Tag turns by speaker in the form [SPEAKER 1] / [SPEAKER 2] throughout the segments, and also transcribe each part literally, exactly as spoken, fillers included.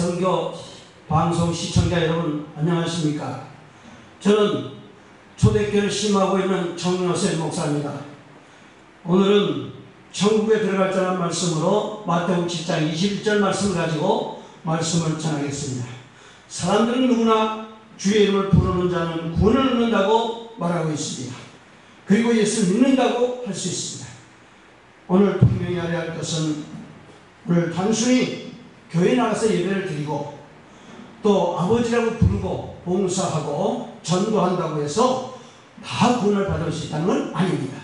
[SPEAKER 1] 선교 방송 시청자 여러분 안녕하십니까? 저는 초대교회를 심하고 있는 정여셉 목사입니다. 오늘은 천국에 들어갈 자란 말씀으로 마태복음 칠 장 이십일 절 말씀을 가지고 말씀을 전하겠습니다. 사람들은 누구나 주의 이름을 부르는 자는 구원을 얻는다고 말하고 있습니다. 그리고 예수를 믿는다고 할 수 있습니다. 오늘 분명히 알아야 할 것은 오늘 단순히 교회에 나가서 예배를 드리고 또 아버지라고 부르고 봉사하고 전도한다고 해서 다 구원을 받을 수 있다는 건 아닙니다.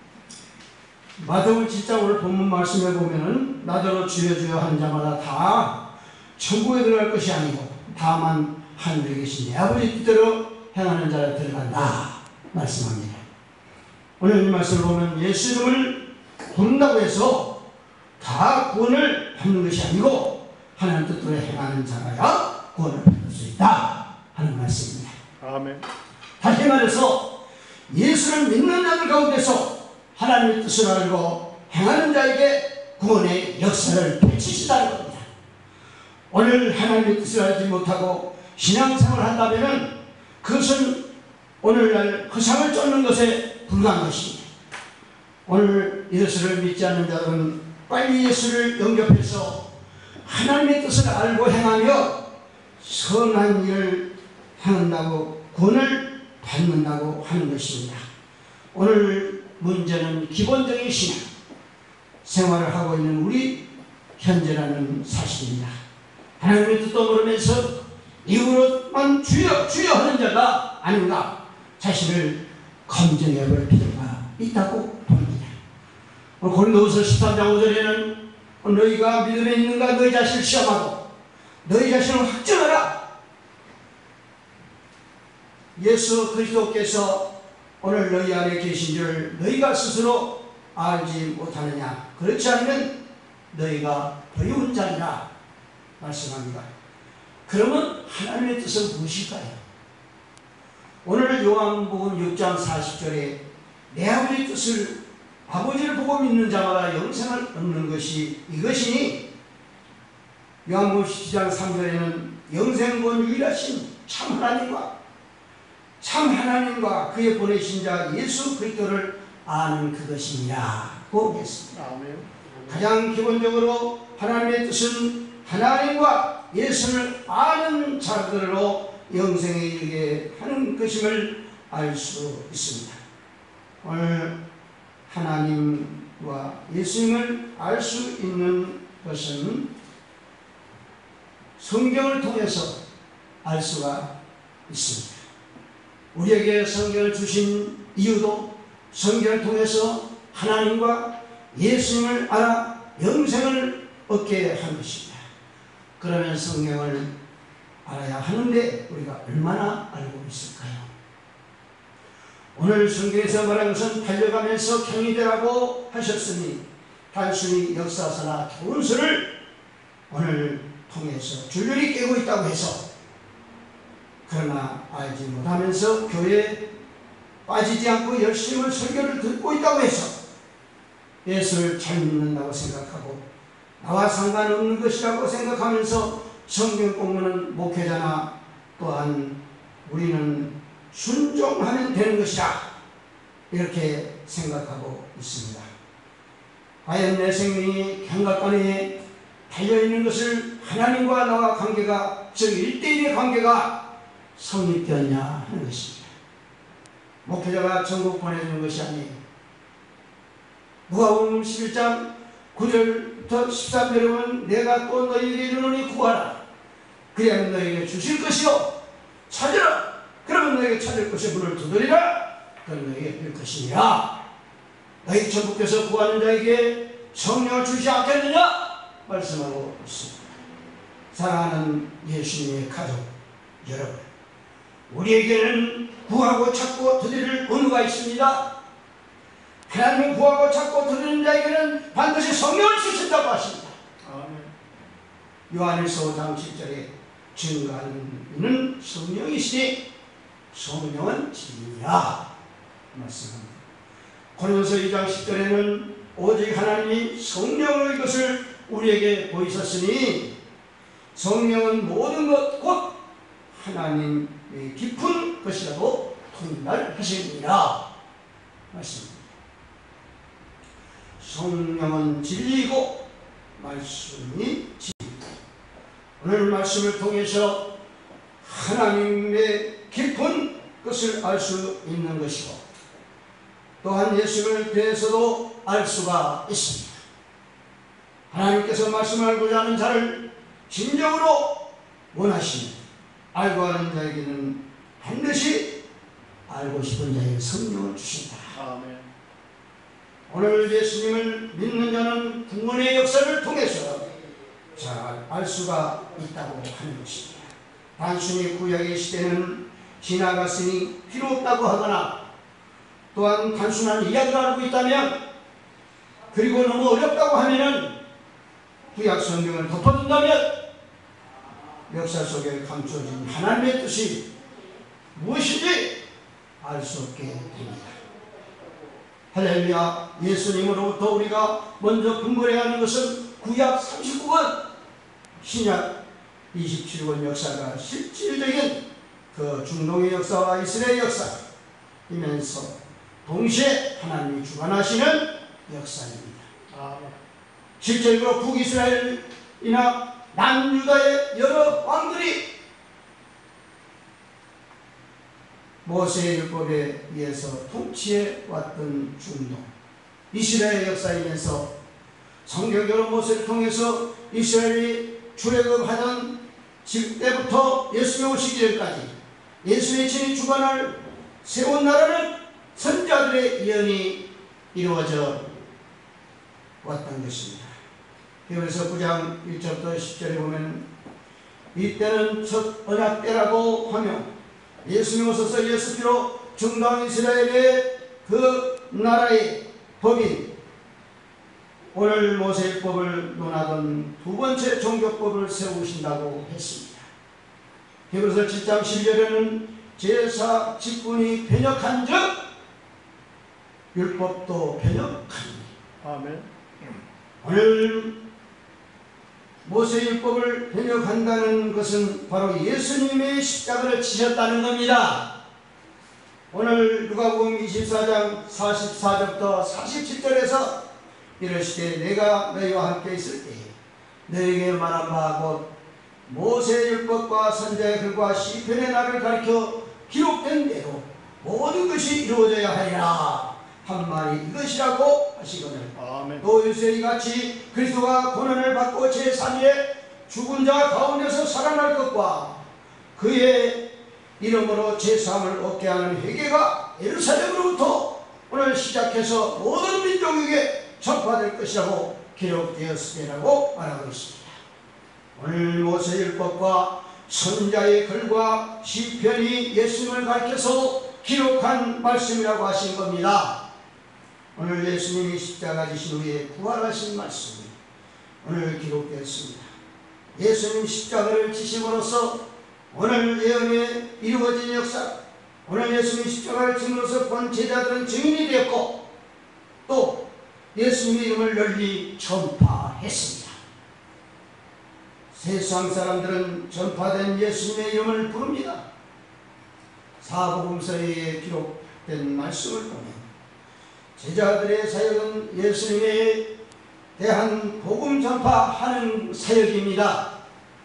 [SPEAKER 1] 마태복음 칠 장 오늘 본문 말씀에 보면은 나더러 주여 주여 하는 자마다 다 천국에 들어갈 것이 아니고 다만 하늘에 계신 내 아버지 뜻대로 행하는 자가 들어간다 말씀합니다. 오늘 이 말씀을 보면 예수 이름을 부른다고 해서 다 구원을 받는 것이 아니고 하나님 뜻대로 행하는 자가 구원을 받을 수 있다 하는 말씀입니다.
[SPEAKER 2] 아멘.
[SPEAKER 1] 다시 말해서 예수를 믿는 자들 가운데서 하나님의 뜻을 알고 행하는 자에게 구원의 역사를 펼치시다는 겁니다. 오늘 하나님의 뜻을 알지 못하고 신앙생활을 한다면 그것은 오늘날 허상을 쫓는 것에 불과한 것입니다. 오늘 예수를 믿지 않는 자들은 빨리 예수를 영접해서 하나님의 뜻을 알고 행하며 선한 일을 행한다고 구원을 받는다고 하는 것입니다. 오늘 문제는 기본적인 신앙 생활을 하고 있는 우리 현재라는 사실입니다. 하나님의 뜻도 모르면서 이후로만 주여 주여 하는 자가 아닌가 자신을 검증해 볼 필요가 있다고 봅니다. 고린도후서 십삼 장 오 절에는 너희가 믿음에 있는가 너희 자신을 시험하고 너희 자신을 확증하라. 예수 그리스도께서 오늘 너희 안에 계신 줄 너희가 스스로 알지 못하느냐. 그렇지 않으면 너희가 버리운 자니라 말씀합니다. 그러면 하나님의 뜻은 무엇일까요? 오늘 요한복음 육 장 사십 절에 내 아버지의 뜻을 아버지를 보고 믿는 자마다 영생을 얻는 것이 이것이니 요한복음 십칠 장 삼 절에는 영생권 유일하신 참 하나님과 참 하나님과 그의 보내신 자 예수 그리스도를 아는 그것이니라고 했습니다.
[SPEAKER 2] 아멘.
[SPEAKER 1] 가장 기본적으로 하나님의 뜻은 하나님과 예수를 아는 자들로 영생에 이르게 하는 것임을 알 수 있습니다. 오늘 하나님과 예수님을 알 수 있는 것은 성경을 통해서 알 수가 있습니다. 우리에게 성경을 주신 이유도 성경을 통해서 하나님과 예수님을 알아 영생을 얻게 한 것입니다. 그러면 성경을 알아야 하는데 우리가 얼마나 알고 있을까요? 오늘 성경에서 말한 것은 달려가면서 경이 되라고 하셨으니 단순히 역사서나 교훈서를 오늘 통해서 줄줄이 깨고 있다고 해서 그러나 알지 못하면서 교회에 빠지지 않고 열심히 설교를 듣고 있다고 해서 예수를 잘 믿는다고 생각하고 나와 상관없는 것이라고 생각하면서 성경 공부는 목회자나 또한 우리는 순종하면 되는 것이다 이렇게 생각하고 있습니다. 과연 내 생명이 경각관에 달려있는 것을 하나님과 나와 관계가 즉 일대일의 관계가 성립되었냐 하는 것입니다. 목회자가 전국 보내주는 것이 아니에요. 누가복음 십일 장 구 절부터 십삼 절에 보면 내가 또 너희에게 이르노니 구하라. 그리하면 너희에게 주실 것이요 찾으라. 그러면 너희에게 찾을 것이 문을 두드리라. 그럼 너희에게 빌 것이니라. 너희 천국께서 구하는 자에게 성령을 주지 않겠느냐 말씀하고 있습니다. 사랑하는 예수님의 가족 여러분, 우리에게는 구하고 찾고 드릴 의무가 있습니다. 하나님을 구하고 찾고 드리는 자에게는 반드시 성령을 주신다고 하십니다.
[SPEAKER 2] 아멘.
[SPEAKER 1] 요한일서 오 장 칠 절에 증거하는 이는 성령이시니 성령은 진리라 말씀합니다. 고린도서 이 장 십 절에는 오직 하나님이 성령의 것을 우리에게 보이셨으니 성령은 모든 것 곧 하나님의 깊은 것이라도 통달하십니다. 말씀입니다. 성령은 진리이고 말씀이 진리입니다. 오늘 말씀을 통해서 하나님의 깊은 것을 알 수 있는 것이고 또한 예수님을 대해서도 알 수가 있습니다. 하나님께서 말씀하고자 하는 자를 진정으로 원하시는 알고 하는 자에게는 반드시 알고 싶은 자에게 성령을 주신다.
[SPEAKER 2] 아멘.
[SPEAKER 1] 오늘 예수님을 믿는 자는 구원의 역사를 통해서 잘 알 수가 있다고 하는 것입니다. 단순히 구약의 시대는 지나갔으니 필요 없다고 하거나 또한 단순한 이야기를 알고 있다면 그리고 너무 어렵다고 하면은 구약 성경을 덮어둔다면 역사 속에 감춰진 하나님의 뜻이 무엇인지 알 수 없게 됩니다. 할렐루야. 예수님으로부터 우리가 먼저 분별해야 하는 것은 구약 삼십구 권, 신약 이십칠 권 역사가 실질적인 그 중동의 역사와 이스라엘 역사이면서 동시에 하나님이 주관하시는 역사입니다.
[SPEAKER 2] 아멘.
[SPEAKER 1] 실제로 북이스라엘이나 남유다의 여러 왕들이 모세의 율법에 의해서 통치해 왔던 중동 이스라엘 역사이면서 성경적으로 모세를 통해서 이스라엘이 출애굽하던 때부터 예수님 오시기 전까지 예수의 친히 주관을 세운 나라는 선자들의 예언이 이루어져 왔던 것입니다. 히브리서 구 장 일 절부터 십 절에 보면 이때는 첫 언약 때라고 하며 예수님 오셔서 예수피로 중동 이스라엘의 그 나라의 법인 오늘 모세율법을 논하던 두 번째 종교법을 세우신다고 했습니다. 히브리서 칠 장 십 절에는 제사 직분이 변역한 즉 율법도 변역하니.
[SPEAKER 2] 아멘.
[SPEAKER 1] 오늘 모세율법을 변역한다는 것은 바로 예수님의 십자가를 지셨다는 겁니다. 오늘 누가복음 이십사 장 사십사 절부터 사십칠 절에서 이르시되 내가 너희와 함께 있을 때에 너희에게 말한 바 곧 모세율법과 선지자의 글과 시편의 나를 가리켜 기록된 대로 모든 것이 이루어져야 하리라 한 말이 이것이라고 하시거늘
[SPEAKER 2] 아멘.
[SPEAKER 1] 또 요새 이같이 그리스도가 고난을 받고 제삼 일에 죽은 자 가운데서 살아날 것과 그의 이름으로 제사함을 얻게 하는 회개가 예루살렘으로부터 오늘 시작해서 모든 민족에게 전파될 것이라고 기록되었으리라고 말하고 있습니다. 오늘 모세율법과 선지자의 글과 시편이 예수님을 가리켜서 기록한 말씀이라고 하신 겁니다. 오늘 예수님이 십자가 지신 후에 부활하신 말씀이 오늘 기록되었습니다. 예수님 십자가를 지심으로써 오늘 예언에 이루어진 역사, 오늘 예수님 십자가를 지심으로써 본 제자들은 증인이 되었고 또 예수님의 이름을 널리 전파했습니다. 세상 사람들은 전파된 예수님의 이름을 부릅니다. 사복음서에 기록된 말씀을 보면 제자들의 사역은 예수님에 대한 복음 전파하는 사역입니다.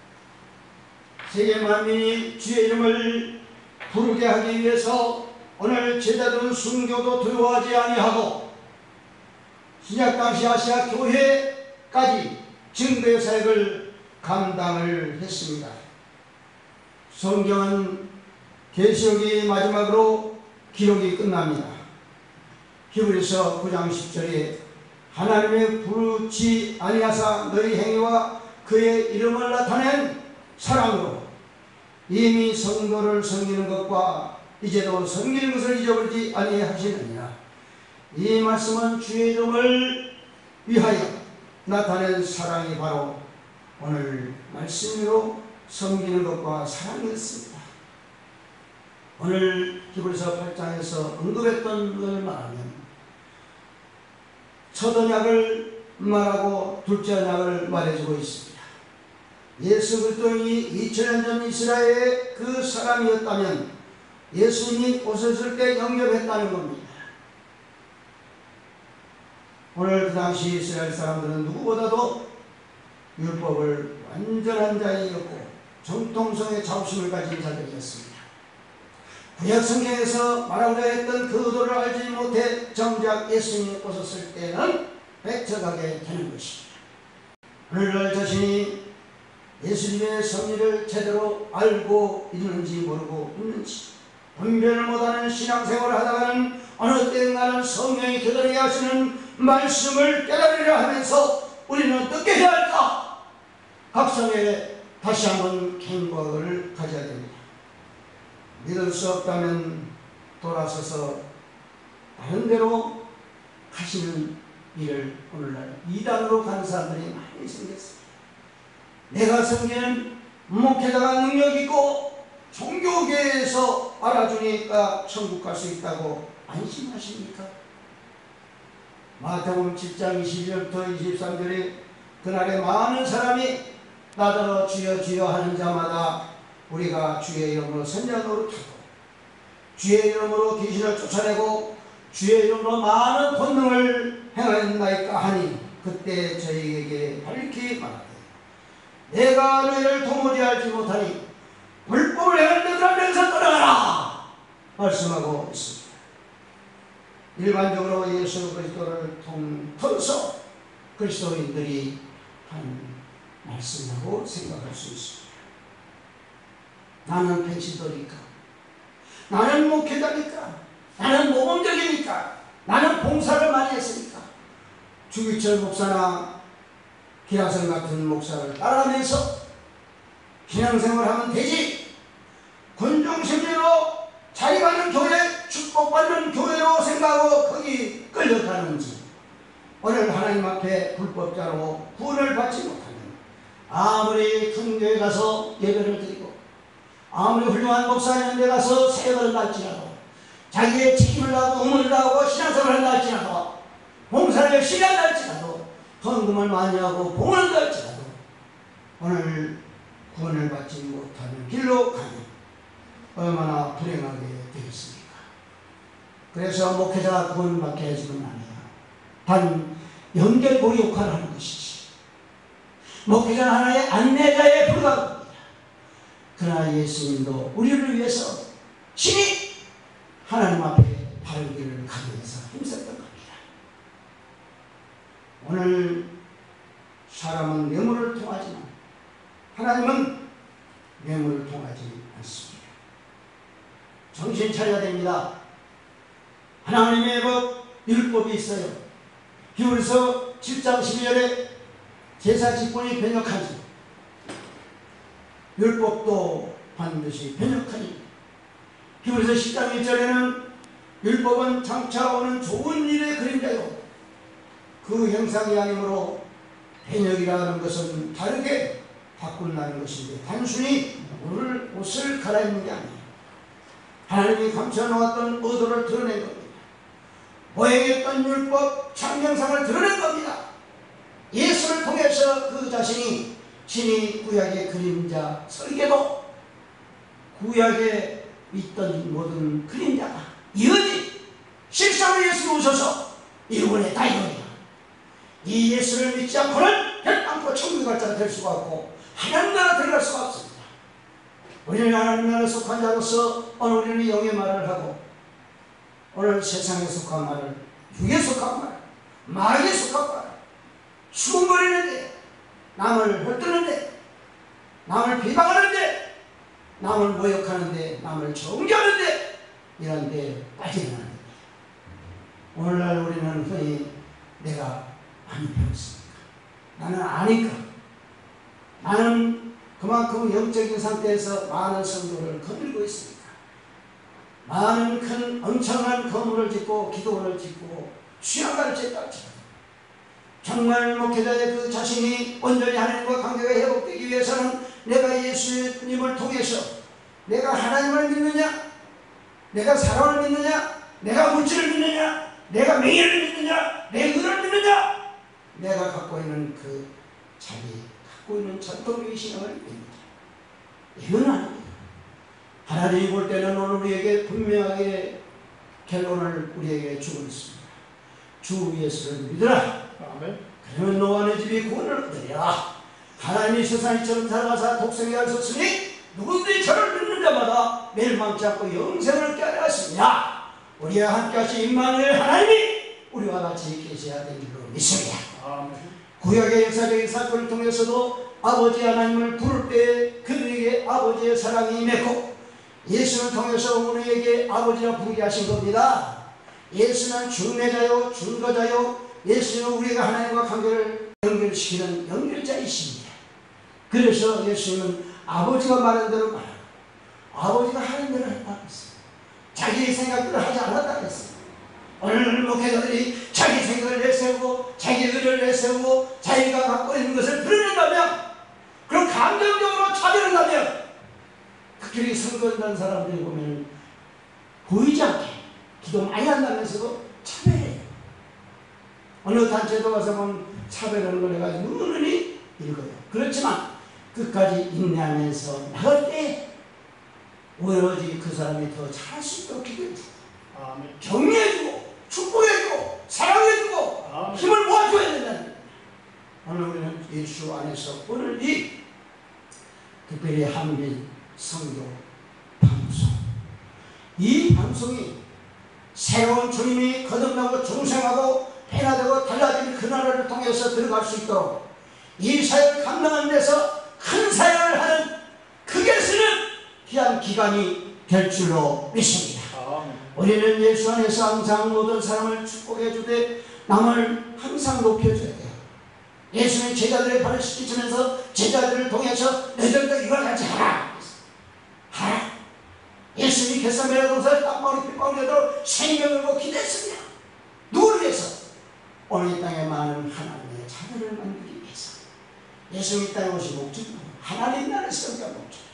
[SPEAKER 1] 세계 만민이 주의 이름을 부르게 하기 위해서 오늘 제자들은 순교도 두려워하지 아니하고 신약 당시 아시아 교회까지 증거의 사역을 감당을 했습니다. 성경은 계시록이 마지막으로 기록이 끝납니다. 히브리서 구 장 십 절에 하나님의 부르지 아니하사 너희 행위와 그의 이름을 나타낸 사랑으로 이미 성도를 섬기는 것과 이제도 섬기는 것을 잊어버리지 아니하시느니라. 이 말씀은 주의 이름을 위하여 나타낸 사랑이 바로 오늘 말씀으로 섬기는 것과 사랑이었습니다. 오늘 히브리서 팔 장에서 언급했던 것을 말하면 첫 언약을 말하고 둘째 언약을 말해주고 있습니다. 예수 그리스도인이 이천 년 전 이스라엘의 그 사람이었다면 예수님이 오셨을 때 영접했다는 겁니다. 오늘 그 당시 이스라엘 사람들은 누구보다도 율법을 완전한 자이었고 정통성의 자부심을 가진 자들이었습니다. 구약 성경에서 말하고자 했던 그 의도를 알지 못해 정작 예수님이 오셨을 때는 배척하게 되는 것입니다. 오늘날 자신이 예수님의 섭리를 제대로 알고 있는지 모르고 있는지 분별을 못하는 신앙생활을 하다가는 어느 때인가는 성령이 되돌리게 하시는 말씀을 깨달으려 하면서 우리는 어떻게 해야 할까? 각성에 다시 한번 경각을 가져야 됩니다. 믿을 수 없다면 돌아서서 다른 데로 가시는 일을 오늘날 이단으로 가는 사람들이 많이 생겼습니다. 내가 섬기는 목회자가 능력있고 종교계에서 알아주니까 천국 갈 수 있다고 안심하십니까? 마태복음 칠 장 이십일 절부터 이십삼 절에 그날에 많은 사람이 나더러 주여 주여 하는 자마다 우리가 주의 이름으로 선자 노릇하고 주의 이름으로 귀신을 쫓아내고 주의 이름으로 많은 권능을 행하였나이까 하니 그때 저희에게 밝히 말하되 내가 너희를 도무지 알지 못하니 불법을 행하는 자들아 내게서 떠나가라 말씀하고 있습니다. 일반적으로 예수 그리스도를 통해서 그리스도인들이 한 말씀이라고 생각할 수 있습니다. 나는 백신도니까, 나는 목회자니까, 나는 모범적이니까, 나는 봉사를 많이 했으니까 주기철 목사나 기라성 같은 목사를 따라가면서 신앙생활하면 되지. 군중심리로 자기가는 교회, 축복받는 교회로 생각하고 거기 끌려가는지 오늘 하나님 앞에 불법자로 구원을 받지 못하면 아무리 큰 교회 가서 예배를 드리고 아무리 훌륭한 목사님 데 가서 세례를 할지라도 자기의 책임을 하고 의무를 하고 신앙생활을 한다 할지라도 봉사를 열심히 한다 할지라도 헌금을 많이 하고 봉헌을 할지라도 오늘 구원을 받지 못하는 길로 가면 얼마나 불행하게 되겠습니까? 그래서 목회자가 구원받게 해주는 아니야. 단 연결고리 역할을 하는 것이지. 목회자는 하나의 안내자에 불과합니다. 그러나 예수님도 우리를 위해서 신이 하나님 앞에 바른 길을 가기 위해서 힘썼던 겁니다. 오늘 사람은 뇌물을 통하지만 하나님은 뇌물을 통하지 않습니다. 정신 차려야 됩니다. 하나님의 법, 율법이 있어요. 히브리서 칠 장 십이 절에 제사 직분이 변역하지 율법도 반드시 변역하니 히브리서 십 장 일 절에는 율법은 장차 오는 좋은 일의 그림자요 그 형상이 아니므로 변역이라는 것은 다르게 바꾼다는 것인데 단순히 오늘 옷을 갈아입는 게 아니에요. 하나님이 감춰놓았던 의도를 드러낸 겁니다. 모행했던 율법, 창명상을 드러낸 겁니다. 예수를 통해서 그 자신이 친히 구약의 그림자, 설계도 구약에 있던 모든 그림자가 이어지 실상으로 예수를 오셔서 이번에 다 이루어요. 이 예수를 믿지 않고는 결단코 천국에 갈 자가 될 수가 없고 하나님 나라 들어갈 수가 없습니다. 우리는 하나님 나라에 속한 자로서 오늘 우리는 영의 말을 하고 오늘 세상에 속한 말을 육에 속한 말, 마귀에 속한 말 수군거리는데 남을 헐뜯는데 남을 비방하는데 남을 모욕하는데 남을 정죄하는데 이런 데 빠지는 겁니다. 오늘날 우리는 흔히 내가 안 배웠으니까 나는 아니까 나는 그만큼 영적인 상태에서 많은 성도를 거들고 있으니까 많은 큰 엄청난 건물을 짓고 기도원을 짓고 수양가를 짓다 할지라도 정말 목회자의 그 자신이 온전히 하나님과 관계가 회복되기 위해서는 내가 예수님을 통해서 내가 하나님을 믿느냐 내가 사랑을 믿느냐 내가 물질을 믿느냐 내가 명예를 믿느냐 내 의를 믿느냐 내가 갖고 있는 그 자기 갖고 있는 전통적인 신앙을 믿습니다. 이건 아닙니다. 하나님이 볼 때는 오늘 우리에게 분명하게 결론을 우리에게 주고 있습니다. 주 예수를 믿으라.
[SPEAKER 2] 아멘.
[SPEAKER 1] 그러면 너와 내 집이 구원을 얻으리라. 하나님이 세상에 이처럼 살아가사 독생이 하셨으니 누구든지 저를 믿는 자마다 멸망치 않고 영생을 얻게 하려 하시냐. 우리와 함께 하신 임마누엘 하나님이 우리와 같이 계셔야 될 줄로 믿습니다.
[SPEAKER 2] 아멘.
[SPEAKER 1] 구약의 역사적인 사건을 통해서도 아버지 하나님을 부를 때 그들에게 아버지의 사랑이 임했고, 예수를 통해서 우리에게 아버지라 부르게 하신 겁니다. 예수는 중매자요 중거자요, 예수는 우리가 하나님과 관계를 연결시키는 연결자이십니다. 그래서 예수는 아버지가 말한 대로 말하고 아버지가 하는 대로 했다고 했습니다. 자기의 생각들을 하지 않았다고 했습니다. 오늘 목회자들이 자기 생각을 내세우고 자기 의를 내세우고 자기가 갖고 있는 것을 드러낸다면, 그럼 감정적으로 차별한다면, 특히 선거한다는 사람들이 보면 보이지 않게 기도 많이 한다면서도 차별해요. 어느 단체도 가서 보면 차별하는 걸 내가 누누이 읽어요. 그렇지만 끝까지 인내하면서 나갈 때 오로지 그 사람이 더 잘할 수 있도록 기도해주고,
[SPEAKER 2] 아멘.
[SPEAKER 1] 격려해주고 축복해주고 사랑해주고
[SPEAKER 2] 아멘.
[SPEAKER 1] 힘을 모아줘야 된다는 거예요. 오늘 우리는 예수 안에서 오늘 이 특별히 한민 성교 방송, 이 방송이 새로운 주님이 거듭나고 중생하고 변화되고 달라진 그 나라를 통해서 들어갈 수 있도록 이 사역을 감당하는 데서 큰 사역을 하는 크게 쓰는 귀한 기간이 될 줄로 믿습니다.
[SPEAKER 2] 아멘.
[SPEAKER 1] 우리는 예수 안에서 항상 모든 사람을 축복해 주되 남을 항상 높여줘야 돼요. 예수는 제자들의 발을 씻기시면서 제자들을 통해서 너희들도 이걸 같이 하라. 하라. 예수님이 겟세마네 동산에 땀방울이 핏방울이 되도록 생명을 고 기도했습니다. 누구를 위해서? 오늘 이 땅에 많은 하나님의 자녀를 만들기 위해서. 예수님 이 땅에 오신 목적은 하나님 나라를 세우기 위한 목적이에요.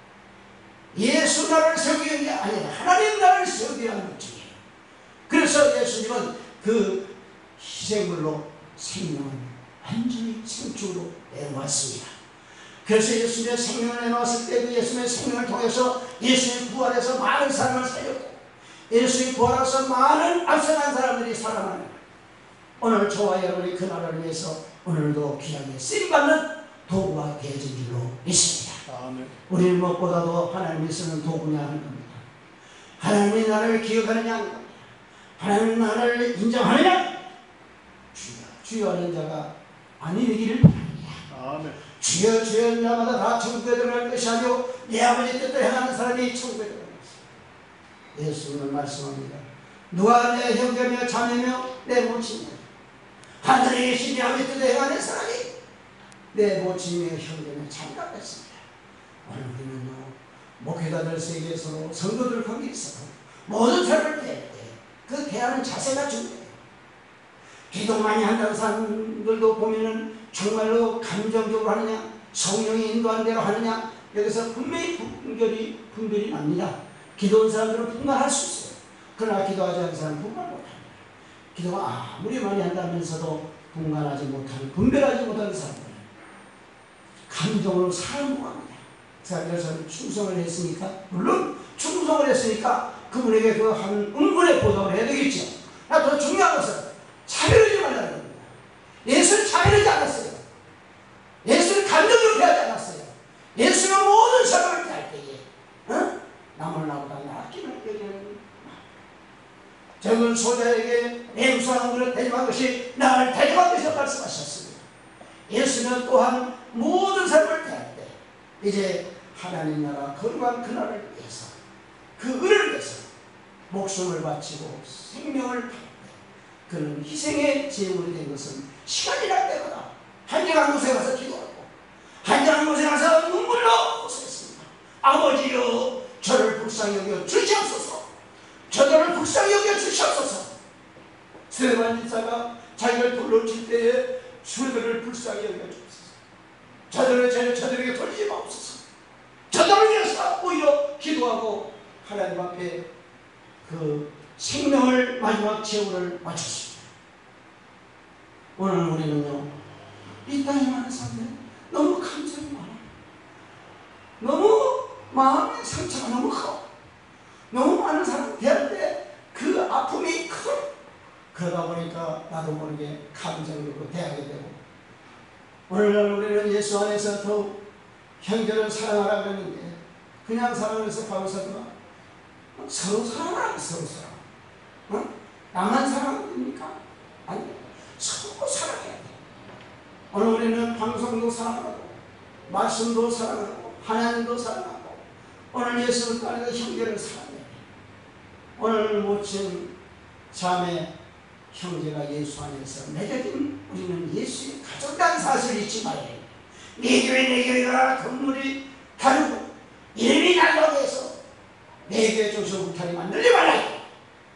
[SPEAKER 1] 예수 나라를 세우기 위한 게 아니라 하나님 나라를 세우기 위한 목적이에요. 그래서 예수님은 그 희생물로 생명을 완전히 생축으로 내놓았습니다. 그래서 예수님의 생명을 내놓았을 때 그 예수님의 생명을 통해서 예수님 부활해서 많은 사람을 살렸고, 예수님 부활해서 많은 앞서간 사람들이 살아나는, 오늘 저와 여러분이 그 나라를 위해서 오늘도 귀하게 쓰임받는 도구가 되어진 줄로 믿습니다.
[SPEAKER 2] 아멘.
[SPEAKER 1] 우리는 무엇보다도 하나님이 쓰는 도구냐 하는 겁니다. 하나님의 나라를 기억하느냐 하는 겁니다. 하나님의 나라를 인정하느냐, 주여 주여 하는 자가 아니 되기를 바랍니다.
[SPEAKER 2] 아멘.
[SPEAKER 1] 주여 주여 하는 자마다 다 천국에 들어갈 것이 아니오 내 아버지 뜻대로 행하는 사람이 천국에 들어갈 것이다. 예수는 말씀합니다. 누가 내 형제며 자매며 내 모친이며 하늘에 계신 내 아버지 뜻대로 행하는 사람이 내 모친이며 형제며 자매라고 했습니다. 오늘 우리는요, 목회자들 세계에서 성도들 관계에서 모든 사람을 대할 때 그 대하는 자세가 중요해요. 기도 많이 한다는 사람들도 보면은 정말로 감정적으로 하느냐, 성령이 인도하는 대로 하느냐, 여기서 분명히 분별이, 분별이 납니다. 기도하는 사람들은 분간할 수 있어요. 그러나 기도하지 않는 사람은 분간 못합니다. 기도가 아무리 많이 한다면서도 분간하지 못하는, 분별하지 못하는 사람들은 감정으로 사랑합니다. 자, 그래서 충성을 했으니까, 물론 충성을 했으니까 그분에게 그 한 응분의 보답을 해야 되겠죠. 더 중요한 것은 차별하지 말라는 겁니다. 예수는 차별하지 않았어요. 예수는 감정으로 대하지 않았어요. 예수는 모든 사람을 대할 때에 어? 남을 나보다 낫기는 여기는 적은 소자에게 내 우상한 것을 대접한 것이 나를 대접한 것이라고 말씀하셨습니다. 예수는 또한 모든 사람을 대할 때 이제 하나님 나라 거룩한 그 나라를 위해서, 그 은을 위해서 목숨을 바치고 생명을 팔 때 그는 희생의 제물이 된 것은 시간이 날 때마다 한정한 곳에 가서 기도하고 한정한 곳에 가서 눈물로 호소했습니다. 아버지여 저를 불쌍히 여겨 주시옵소서. 저들을 불쌍히 여겨 주시옵소서. 스데반 집사가 자기를 돌로 칠 때에 저들을 불쌍히 여겨 주옵소서. 저들을 저들, 저들에게 돌리지 마옵소서. 저들을 위해서 오히려 기도하고 하나님 앞에 그 생명을 마지막 제물을 바쳤습니다. 오늘 우리는요, 이 땅에 많은 사람들 너무 감정이 많아. 너무 마음의 상처가 너무 커. 너무 많은 사람 대할 때 그 아픔이 커. 그러다 보니까 나도 모르게 감정으로 대하게 되고, 오늘날 우리는 예수 안에서 더욱 형제를 사랑하라 그러는데 그냥 사랑해서 가고서도 서로 사랑하라. 서로 사랑. 어? 나만 사랑하면 됩니까? 아니, 서로 사랑해야 돼. 오늘 우리는 방송도 사랑하고 말씀도 사랑하고 하나님도 사랑하고 오늘 예수를 따르는 형제를 사랑해야 돼. 오늘 모친 자매 형제가 예수 안에서 맺어진 우리는 예수의 가족이라는 사실을 잊지 말아야 돼. 내 교회 내 교회가 건물이 다르고 이름이 달라고 해서 내 교회 중심 울타리 만들지 말아야 돼.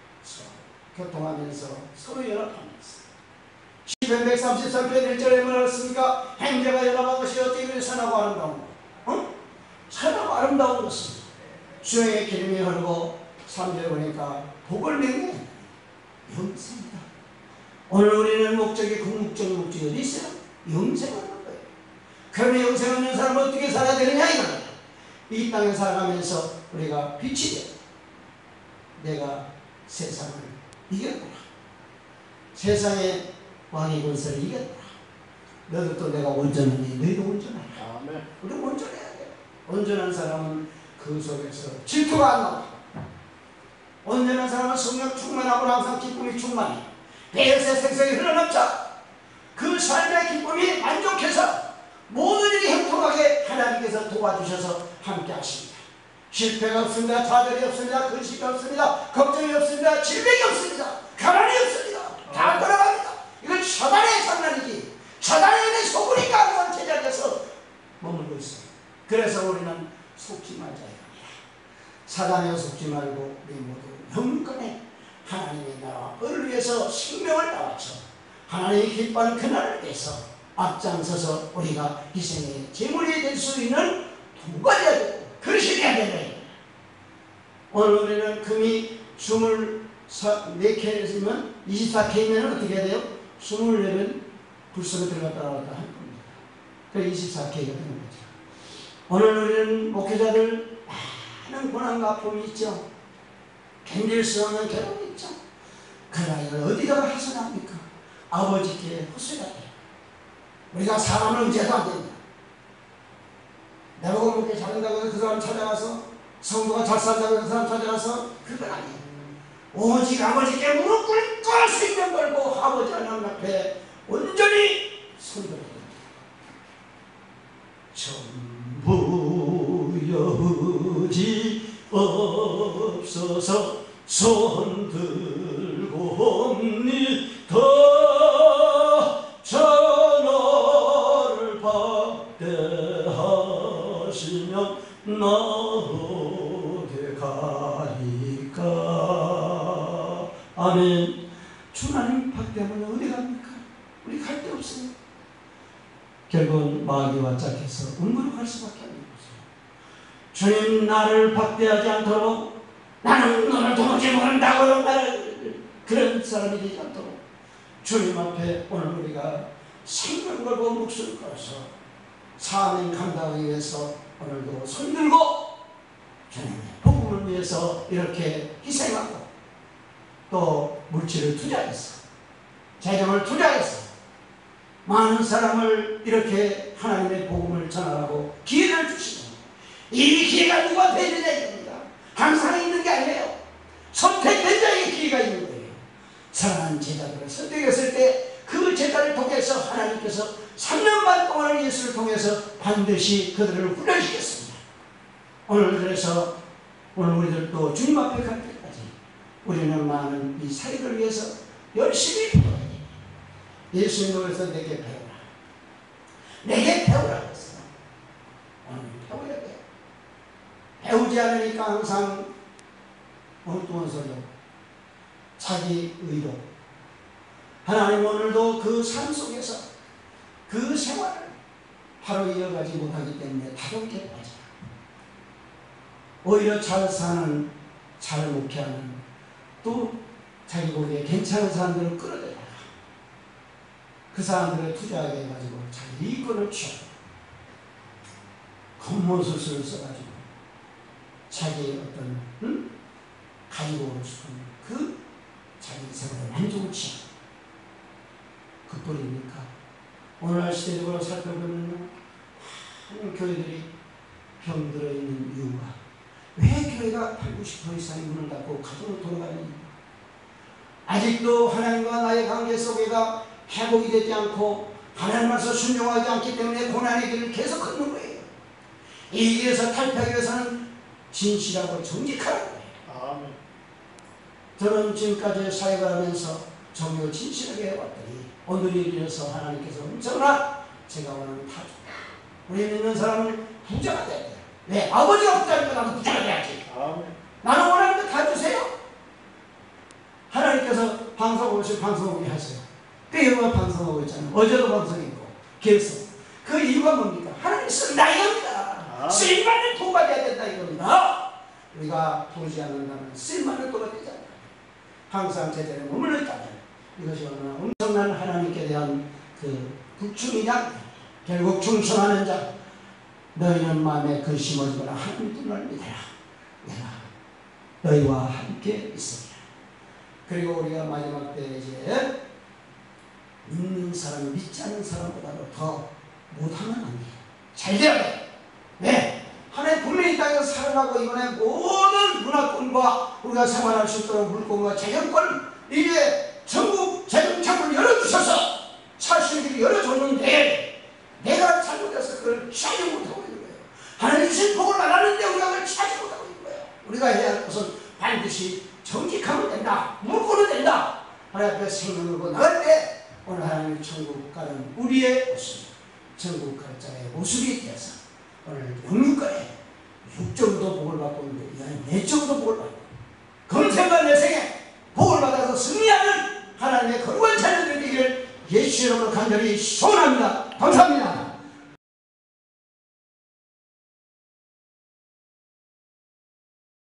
[SPEAKER 1] 교통하면서 서로 연합하면서 시편 백삼십삼 편 일 절에 뭐라 했습니까? 행제가 연합한 것이 어떻게 그리 선하고 아름다운 것? 어? 선하고 아름다운 것은 수영의 기름이 흐르고 삼 절에 보니까 복을 내게 영생이다. 오늘 우리는 목적이 궁극적인 목적이 어디 있어요? 영생을 하는 거예요. 그러면 영생 없는 사람은 어떻게 살아야 되느냐 이거예요. 이 땅에 살아가면서 우리가 빛이 돼. 내가 세상을 이겼구나. 세상의 왕의 권세를 이겼구나. 너도 또 내가 온전하니 너희도 온전하라. 아멘. 우리 온전해야 돼. 온전한 사람은 그 속에서 질투가 안 나와. 온전한 사람은 성령 충만하고 항상 기쁨이 충만해. 배에서 생생히 흘러넘쳐. 그 삶의 기쁨이 만족해서 모든 일이 형통하게 하나님께서 도와주셔서 함께 하십니다. 실패가 없습니다. 좌절이 없습니다. 근심이 없습니다. 걱정이 없습니다. 질병이 없습니다. 가난이 없습니다. 다 돌아갑니다. 이건 사단의 장난이지. 사단의 소굴이 가능한 제자리에서 머물고 있어요. 그래서 우리는 속지 말자 이겁니다. 사단에 속지 말고 우리 모두 영권에 하나님의 나라를 위해서 생명을 다바쳐 하나님이 기뻐하는 그날을 위해서 앞장서서 우리가 희생의 제물이 될 수 있는 도발해야 되고 그릇이 돼야 되는. 오늘 우리는 금이 이십사 캔이면 이십사 캔이면 어떻게 해야 돼요? 이십사 캔은 불속에 들어갔다 나왔다 할 겁니다. 그래서 이십사 캔이 되는 거죠. 오늘 우리는 목회자들 많은 고난과 아픔이 있죠. 견딜 수 없는 괴로움이 있죠. 그러나 이걸 어디다가 하소납니까? 아버지께 호소해야 돼요. 우리가 사람을 의지해도 안 됩니다. 내가 목회 잘한다고 해서 그 사람 찾아가서, 성도가 잘 산다고 해서 그 사람 찾아가서, 그건 아니에요. 오직 아버지께 무릎 꿇고 생명 걸고 아버지 하나님 앞에 온전히 손들어야 됩니다. 전부 여지 없어서 손들고옵니다. 전하를 박대하시면 나오게 가리까. 아멘. 주나님 박대하면 어디 갑니까? 우리 갈 데 없어요. 결국은 마귀와 짝해서 음부로 갈 수밖에 없는 거죠. 주님 나를 박대하지 않도록, 나는 너를 도무지 모른다고 나를 그런 사람이 되지 않도록 주님 앞에 오늘 우리가 생명 걸고 목숨을 걸어서 사명 감당하기 위해서 오늘도 손들고 주님의 복음을 위해서 이렇게 희생하고 또 물질을 투자해서 재정을 투자해서 많은 사람을 이렇게 하나님의 복음을 전하라고 기회를 주시고, 이 기회가 누구한테 있느냐 이겁니다. 항상 있는 게 아니에요. 선택된 자에게 기회가 있는 거예요. 사랑하는 제자들을 선택했을 때 그 제자를 통해서 하나님께서 삼 년 반 동안을 예수를 통해서 반드시 그들을 훈련시켰습니다. 오늘 그래서 오늘 우리들도 주님 앞에 갈 때까지 우리는 많은 이 사역을 위해서 열심히 배워야 됩니다. 예수님께서 내게 배우라. 내게 배우라고 했어요. 오늘 배워야 돼요. 배우지 않으니까 항상 엉뚱한 소리요. 자기 의도. 하나님 오늘도 그 삶 속에서 그 생활을 바로 이어가지 못하기 때문에 다독게 빠져요. 오히려 잘 사는, 잘 목회하는, 또 자기 보기에 괜찮은 사람들을 끌어들여라. 그 사람들을 투자하게 해가지고 자기 이권을 취하고 겉모술수를 써가지고 자기의 어떤 응? 가지고 오고 싶은 그 자기 생활에 만족을 취하고 그뿐입니까? 오늘날 시대적으로 살펴보면 많은 교회들이 병들어 있는 이유가 왜 교회가 팔, 구십 퍼센트 이상의 문을 닫고 가정으로 돌아가는 이유? 아직도 하나님과 나의 관계 속에가 회복이 되지 않고 하나님 앞에서 순종하지 않기 때문에 고난의 길을 계속 걷는 거예요. 이 길에서 탈피하기 위해서는 진실하고 정직하라는 거예요. 아멘. 저는 지금까지 사역을 하면서 정말 진실하게 해왔더니 오늘이 이르러서 하나님께서 엄청나 제가 원하는 타주 우리 믿는 사람은 부자가 돼야 돼요. 왜? 아버지가 부자니까 나도 부자가 돼야지. 아멘. 나는 원하는 거 다 주세요. 하나님께서 방송 오시 방송 오게 하세요. 때에만 방송하고 있잖아요. 어제도 방송했고 계속 그 이유가 뭡니까? 하나님이 쓴다 이겁니다. 쓸만을 도받아야 된다 이겁니다. 우리가 보지 않는다면 쓸만을 도받이잖아요. 항상 제자리에 머물러 있다면 이것이 얼마나 엄청난 하나님께 대한 그 국충이냐. 결국 충성하는 자 너희는 마음에 근심을 거라 하나님 분을 믿어라. 내가 너희와 함께 있으리라. 그리고 우리가 마지막 때 이제 믿는 사람, 믿지 않는 사람보다도 더 못하면 안 돼요. 잘 돼야 돼. 네. 하나님 분명히 이 땅에서 살아나고 이번에 모든 문화권과 우리가 생활할 수 있도록 물권과 재정권 이게 전국 재정창을 열어주셔서 살 수 있는 길을 열어줬는데 내가 잘못해서 그걸 취하지 못하고 있는 거예요. 하나님 주신 복을 말하는데 우리가 그걸 취하지 못하고 있는 거예요. 우리가 해야 할 것은 반드시 정직하면 된다. 물고는 된다. 하나님 앞에 생명으로 나갈 때 오늘 하나님 천국 가는 우리의 모습, 천국 갈 자의 모습이 되어서 오늘 영육간에 육적으로도 복을 받고 있는데 내적으로도 복을 받고 금생과 내 생에 복을 받아서 승리하는 하나님의 거룩한 자녀들이 되기를 예수 이름으로 간절히 소원합니다. 감사합니다.